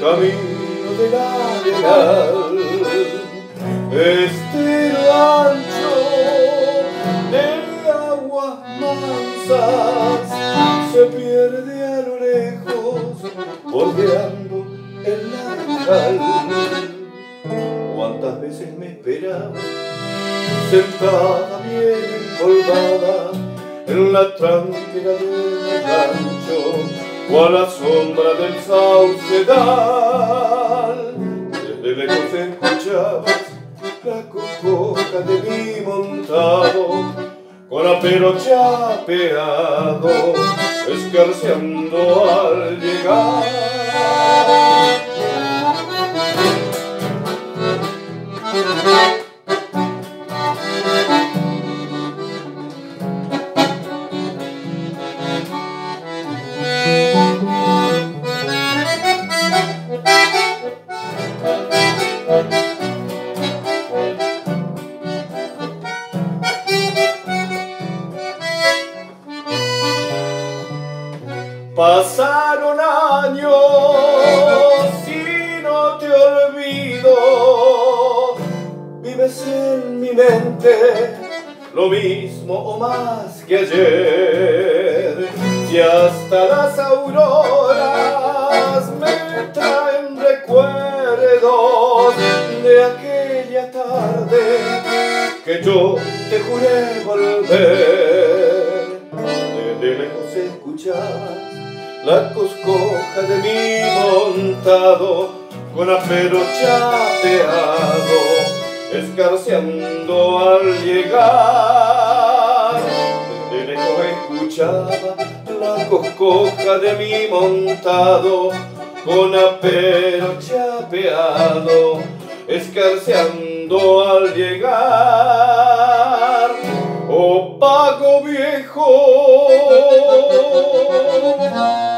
camino del arenal, estero ancho de aguas mansas, se pierde a lo lejos, bordeando el naranjal. Cuántas veces me esperaba, sentada bien empolvada, en la tranquera del rancho, o a la sombra del saucedal. Desde lejos escuchabas la cocoja de mi montado, con apero chapeado, escarceando al llegar. Pasaron años y no te olvido, vives en mi mente lo mismo o más que ayer, y hasta las auroras me traen recuerdos de aquella tarde que yo te juré volver. Desde lejos escuchas la coscoja de mi montado, con apero chapeado, escarceando al llegar. Desde lejos escuchaba la coscoja de mi montado, con apero chapeado, escarceando al llegar. Oh pago viejo,